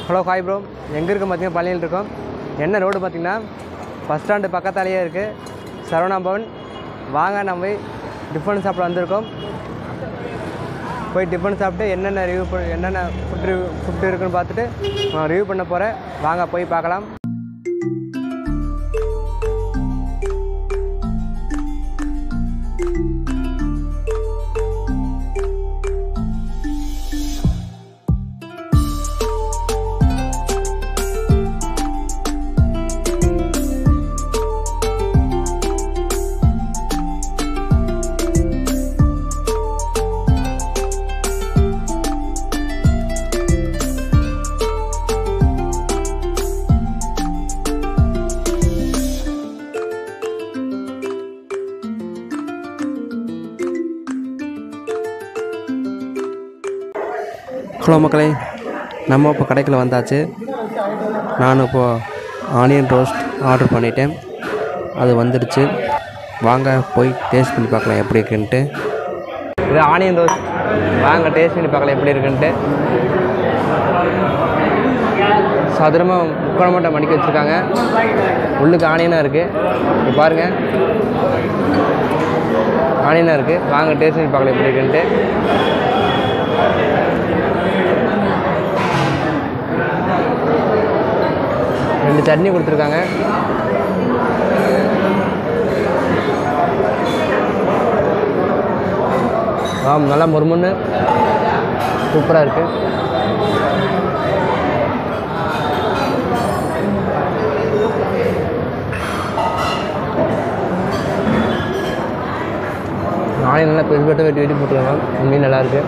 Hello hi bro, எங்கே இருக்க பார்த்தீங்கன்னா பழனியில் இருக்கோம். என்ன ரோடு பார்த்தீங்கன்னா பஸ் ஸ்டாண்டு பக்கத்தாலேயே இருக்குது, சரவணா பவன். வாங்க நம்ம போய் டிஃபன் சாப்பிட வந்திருக்கோம். போய் டிஃபன் சாப்பிட்டு என்னென்ன ஃபுட்டு இருக்குன்னு பார்த்துட்டு நான் ரிவ்யூ பண்ண போகிறேன். வாங்க போய் பார்க்கலாம். ஹலோ மக்களே, நம்ம இப்போ கடைக்குள்ள வந்தாச்சு. நான் இப்போது ஆனியன் ரோஸ்ட் ஆர்டர் பண்ணிட்டேன், அது வந்துடுச்சு. வாங்க போய் டேஸ்ட் பண்ணி பார்க்கலாம் எப்படி இருக்குன்ட்டு. இது ஆனியன் ரோஸ்ட், வாங்க டேஸ்ட் பண்ணி பார்க்கலாம் எப்படி இருக்குன்ட்டு. சதுரமாக முக்கோணமாட்ட மடிக்க வச்சுருக்காங்க, உள்ளுக்கு ஆனியனாக இருக்குது. இப்போ பாருங்கள், ஆனியனாக இருக்குது. வாங்க டேஸ்ட் பண்ணி பார்க்கலாம் எப்படி இருக்குன்ட்டு. ரெண்டு சட்னி கொடுத்துருக்காங்க. நல்லா மொறுமொன்னு சூப்பராக இருக்குது. ஆனியன் நல்லா பெருசு பெட்டு வெட்டி போட்டுருக்காங்க. மீன் நல்லாயிருக்கு.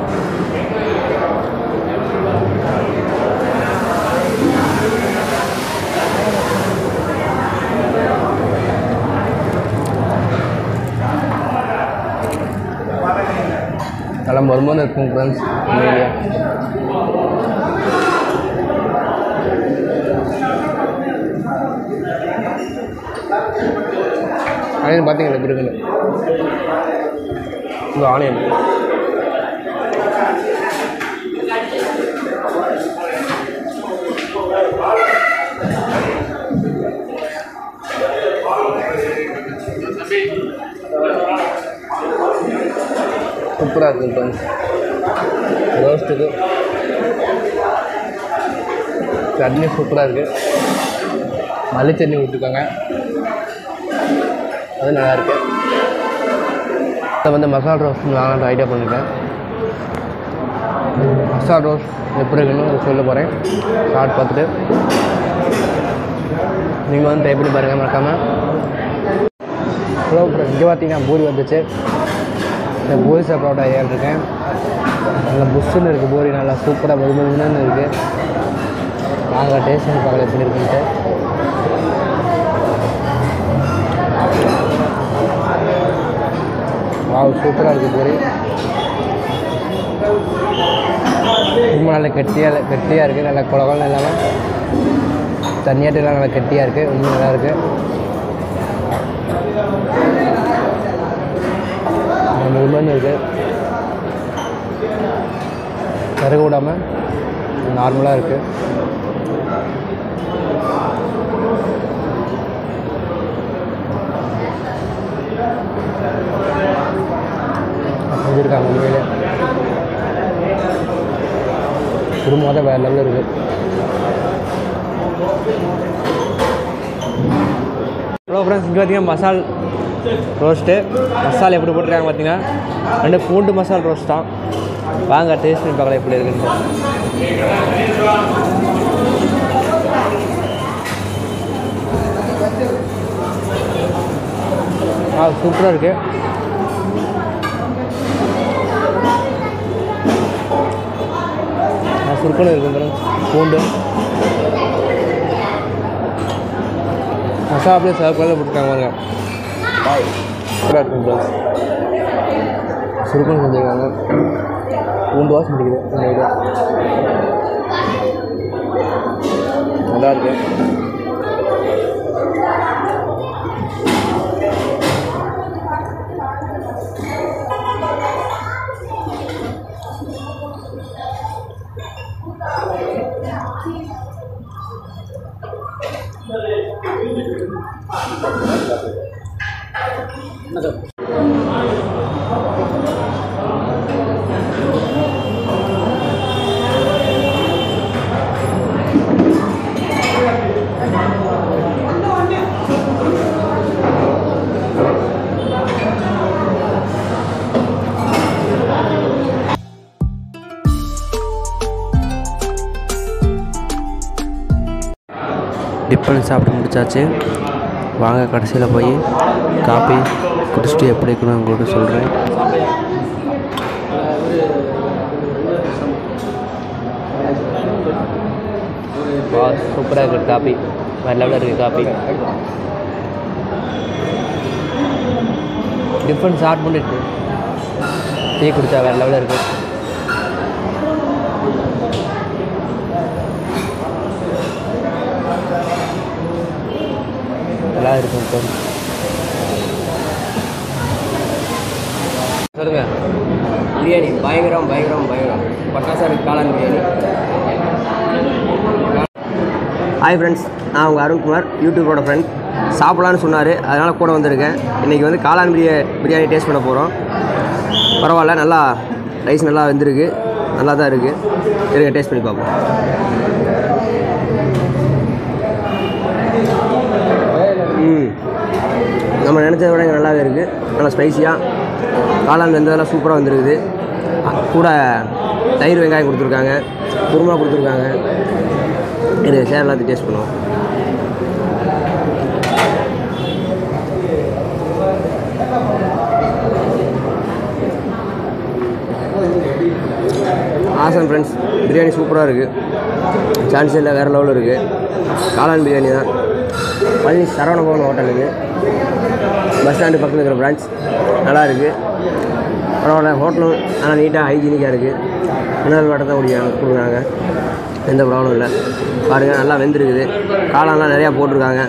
நல்லா மொறுமொன்னு இருக்கும் ஃப்ரெண்ட்ஸ். ஆனியன் பார்த்தீங்களா எப்படி இருக்குன்னு. இந்த ஆனியன் சூப்பராக இருக்குது ஃப்ரெண்ட்ஸ். ரோஸ்ட்டுக்கு சட்னி சூப்பராக இருக்குது. மல்லி சட்னி விட்டுருக்காங்க, அது நல்லாயிருக்கு. அதை மசாலா ரோஸ்ட் நான் ஐடியா பண்ணியிருக்கேன். மசாலா ரோஸ்ட் எப்படி இருக்குன்னு சொல்ல போகிறேன். சாப்பிட்டு பார்த்துட்டு நீங்கள் ட்ரை பண்ணி பாருங்கள் மறக்காமல். இங்கே பார்த்தீங்கன்னா பூரி வந்துச்சு. இந்த பூரி சாப்பிட இருக்கேன். நல்லா புஷ்ஷுன்னு இருக்குது பூரி, நல்லா சூப்பராக மறுமணன்னு இருக்குது. நாங்கள் டேஸ்ட் பண்ணி பார்க்கல எப்படி இருக்குன்ட்டு. சூப்பராக இருக்குது பூரி. ரொம்ப நல்லா கெட்டியாக இருக்குது. நல்லா குழம்பு இல்லாமல் தண்ணியாட்டெல்லாம் நல்லா கெட்டியாக இருக்குது. ரொம்ப நல்லா இருக்குது. முழுமன்னு இருக்குது, கருகு விடாமல் நார்மலாக இருக்குது. செஞ்சுருக்காங்க உண்மையிலே. குடும்பம் தான் வேறு லெவலில் இருக்குது. ஹலோ ஃப்ரெண்ட்ஸ், இங்கே பார்த்தீங்கன்னா மசால் ரோஸ்ட்டு. மசாலா எப்படி போட்டுருக்காங்க பார்த்தீங்கன்னா, ரெண்டு பூண்டு மசாலா ரோஸ்ட் தான். வாங்க டேஸ்ட் பண்ணி பார்க்கலாம் எப்படி இருக்குன்னு. சூப்பராக இருக்குது. சுருக்கணும் இருக்குங்கிற பூண்டு மசாலா அப்படியே சிவப்பு போட்டுருக்காங்க பாருங்க. சூப்பராக இருக்கும் ப்ளஸ். சுருக்கணும் செஞ்சுருக்காங்க. பூண்டு வாசம் பிடிக்குது. நல்லா இருக்கு. டிஃபன் சாப்பிட்டு முடிச்சாச்சு. வாங்க கடைசியில் போய் காப்பி குடிச்சிட்டு எப்படி இருக்குன்னு உங்கள்கிட்ட சொல்கிறேன். சூப்பராக இருக்குது காப்பி, வேறு லெவலில் இருக்குது காப்பி. டிஃபன் ஸ்டார்ட் பண்ணிட்டு டீ குடித்தா வேறு லெவலில் இருக்குது. நல்லா இருக்கும். சொல்லுங்க. பிரியாணி பயங்கரம் பயங்கரம் பயங்கரம் பட்டாசா இருக்குது. காளான் பிரியாணி. ஹாய் ஃப்ரெண்ட்ஸ், நான் உங்கள் அருண்குமார், யூடியூபோட ஃப்ரெண்ட். சாப்பிட்லான்னு சொன்னார், அதனால் கூட வந்திருக்கேன். இன்றைக்கி வந்து காளான் பிரியாணி டேஸ்ட் பண்ண போகிறோம். பரவாயில்ல, நல்லா ரைஸ் நல்லா வெந்திருக்கு, நல்லா தான் இருக்குது. இருங்க டேஸ்ட் பண்ணி பார்ப்போம். நம்ம நினச்சதை விட இங்கே நல்லாவே இருக்குது. நல்லா ஸ்பைஸியாக காளான் வெந்ததெல்லாம் சூப்பராக வந்துருக்குது. கூட தயிர் வெங்காயம் கொடுத்துருக்காங்க, குருமா கொடுத்துருக்காங்க. இது சேர் எல்லாத்தையும் டேஸ்ட் பண்ணுவோம். ஆசம் ஃப்ரெண்ட்ஸ், பிரியாணி சூப்பராக இருக்குது. சான்ஸ் இல்லை, வேறு லெவலில் இருக்குது. காளான் பிரியாணி தான். பழனி சரவண பவன் ஹோட்டலுக்கு பஸ் ஸ்டாண்டு பக்கத்தில் இருக்கிற பிரான்ச். நல்லா இருக்குது, பரவாயில்ல. ஹோட்டலும் நல்லா நீட்டாக ஹைஜீனிக்காக இருக்குது. மினரல் வாட்டர் தான் கொடுக்குறாங்க, எந்த ப்ராப்ளம் இல்லை. பாருங்கள், நல்லா வெந்திருக்குது. காளான்லாம் நிறையா போட்டிருக்காங்க.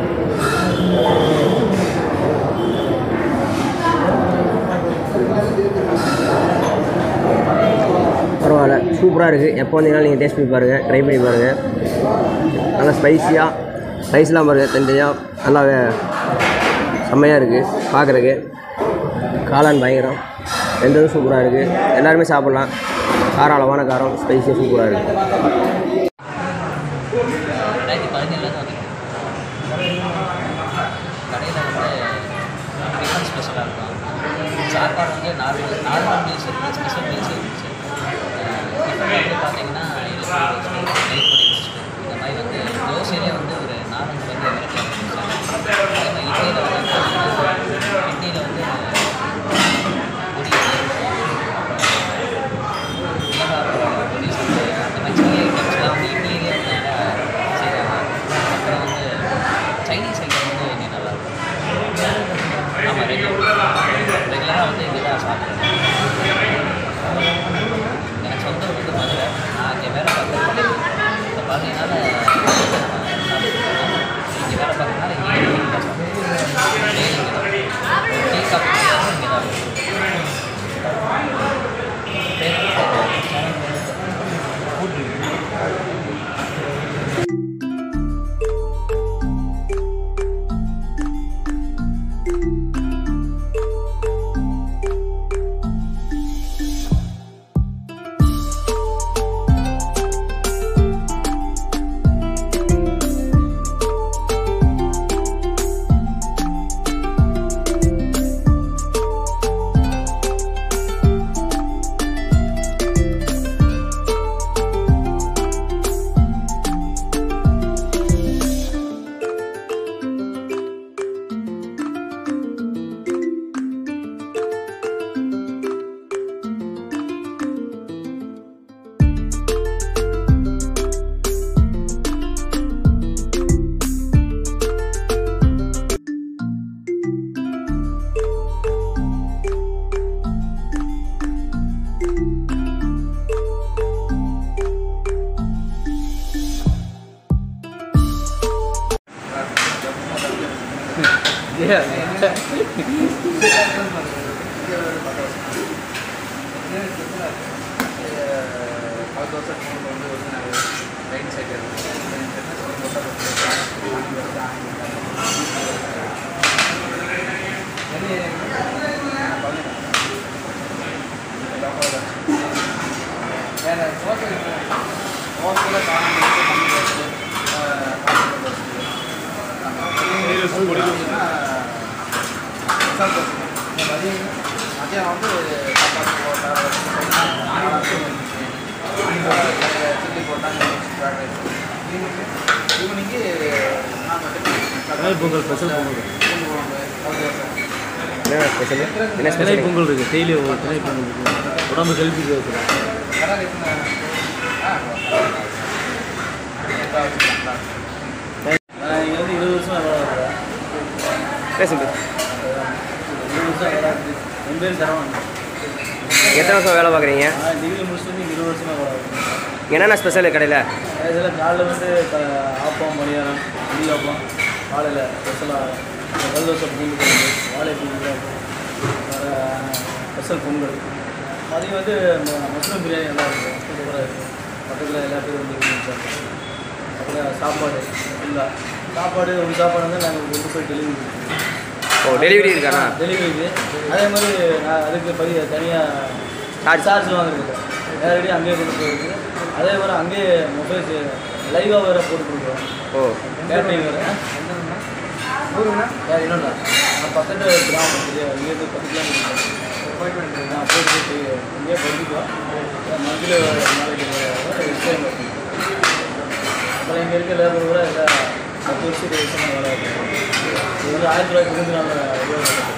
பரவாயில்ல, சூப்பராக இருக்குது. எப்போ வந்தீங்கன்னாலும் நீங்கள் டேஸ்ட் பண்ணி பாருங்கள், ட்ரை பண்ணி பாருங்கள். நல்லா ஸ்பைஸியாக ரைஸ்லாம் பாருங்கள், தனியாக நல்லா செம்மையாக இருக்குது பார்க்குறக்கு. காளான் பயங்கரம், வெந்ததும் சூப்பராக இருக்குது. எல்லாருமே சாப்பிட்லாம். காரம் அளவான காரம், ஸ்பைஸியாக சூப்பராக இருக்குது. கடையில் வந்து டிஃபன் ஸ்பெஷலாக இருக்கும். சாப்பாடு வந்து நார்மல் மீல்ஸ் இருக்குது, ஸ்பெஷல் மீல்ஸ் இருந்துச்சு. டிஃபன் வந்து பார்த்தீங்கன்னா நெய் பொடி மிக்ஸ்டு இந்த மாதிரி வந்து தோசையிலே வந்து ஒரு 4-5 வந்து வெரைட்டி இருந்துச்சு. அதே மாதிரி இட்லியில் வந்து பார்த்தீங்கன்னா இட்லியில் வந்து பொடி மிளகாய் பொடி சொல்லி அந்த மாதிரி சின்ன ஐட்டம்ஸ்லாம் வந்து இட்லியிலே வந்து நல்லா செய்வாங்க. அப்புறம் வந்து சைனீஸ் ஐட்டம் வந்து இங்கே நல்லாயிருக்கும். ஆமாம், ரெகுலராக வந்து இங்கே தான் சாப்பிட்றேன். எனக்கு சொந்த ஊர் வந்து மதுரை. நான் இங்கே வேலை பார்க்குறேன். இப்போ பார்த்தீங்கன்னா இங்கே வேலை பார்க்குறதுனால இங்கே தான் சாப்பிட்றேன். டீ காஃபி இங்கே தான் மதியம் வந்து சப்பாத்தி போட்டா சில்லி போட்டா ஈவினிங்கு பொங்கல் ஸ்பெஷல் ஸ்பெஷல் பொங்கல் இருக்குது டெய்லி ஒரு திணை பொங்கல் இருக்குது உடம்பு ஹெல்த்துக்கு இருக்குது இங்கே வந்து 20 வருஷம் பேசுங்க 20 வருஷம் என் பேர் சரவணன். எத்தனை வருஷம் வேலை பார்க்குறீங்க? டிகிரி முடிச்சுட்டு 20 வருஷமாக வேலை பார்க்குறேன். என்னென்ன ஸ்பெஷல் கடையில்? இதில் காலையில் வந்து ஆப்பம் மணியாரம் இடியாப்பம், காலையில் ஸ்பெஷலாக வெள்ளதோசை பூண்டு குழம்பு, வாழைப்பூ ஸ்பெஷல் பொங்கல். மதியம் வந்து மஷ்ரூம் பிரியாணி நல்லா இருக்கும், சூப்பராக இருக்கும். பக்கத்தில் எல்லா பேரும் வந்து சாப்பிடுவோம். அப்புறம் சாப்பாடு இல்லை சாப்பாடு ஒரு சாப்பாடு வந்து நாங்கள் கொண்டு போய் டெலிவரி கொடுத்துருவோம். ஓ டெலிவரி இருக்காண்ணா? டெலிவரிக்கு அதே மாதிரி நான் அதுக்கு தனியாக சார்ஜ் வாங்குறது நேரடியாக அங்கேயே கொண்டு போயிருக்கு. அதே மாதிரி அங்கேயே மொபைல்ஸ் லைவாக வேறு போட்டு கொடுக்குறோம். ஓ கேட்டரிங் வேறு ஊருங்கண்ணா வேறு இன்னொன்னா நான் பக்கத்து கிராமம் இங்கேருந்து 10 கிலோமீட்டர் நான் போட்டு இங்கேயே படிக்குவோம். மந்தில் நாளைக்கு விஷயம் அப்புறம் இங்கே இருக்க லேபர் கூட எல்லாம் 10 வருஷம் 20 வருஷம் வேலை இருக்கும். இது வந்து 1924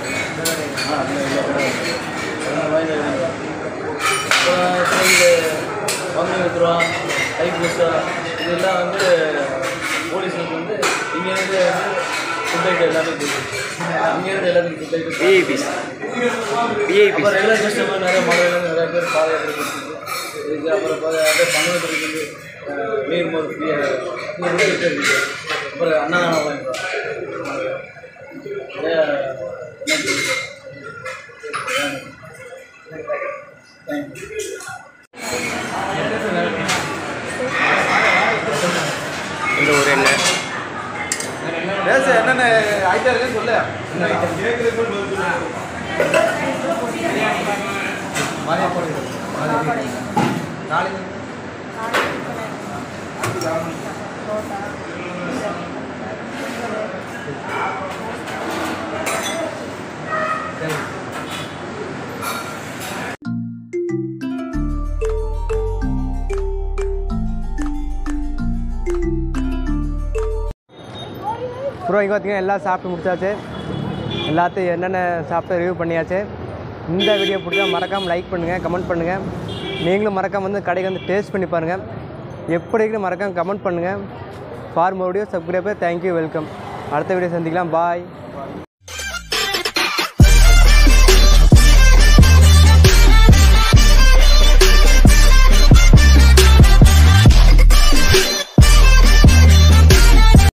வாய்ந்த அப்புறம் இது பங்கு வித்துருவோம் கைப்பூசா இதெல்லாம் வந்து போலீஸுக்கு வந்து இங்கேருந்து ஃபுட் ஐட்டம் எல்லாமே கொடுக்கும். இங்கேருந்து எல்லாத்துக்கும் ஃபுட் ஐட்டம் விஐபிஸ் அப்புறம் ரெகுலர் கஸ்டமர் நிறைய மலையிலேருந்து நிறைய பேர் பாதையாத்திரை கொடுத்துருக்கு. இதுக்கு அப்புறம் அப்படியே பங்குவதற்கு வந்து நீர் மோர் ஃப்ரீயாக இருக்குது. அப்புறம் அன்னதானம் வாங்கிக்கிறோம். இந்த ஊர் என்ன என்னென்ன ஐட்டம் இருக்குன்னு சொல்லு. அப்புறம் இங்கே பார்த்தீங்கன்னா எல்லாம் சாப்பிட்டு முடிச்சாச்சு. எல்லாத்தையும் என்னென்ன சாப்பிட்டு ரிவ்யூ பண்ணியாச்சு. இந்த வீடியோ பிடிச்சா மறக்காமல் லைக் பண்ணுங்கள், கமெண்ட் பண்ணுங்கள். நீங்களும் மறக்காமல் வந்து கடைக்கு வந்து டேஸ்ட் பண்ணி பாருங்கள். எப்படி இருக்குன்னு மறக்காமல் கமெண்ட் பண்ணுங்கள். For more video subscriber thank you welcome. அடுத்த வீடியோ சந்திக்கலாம். பாய்.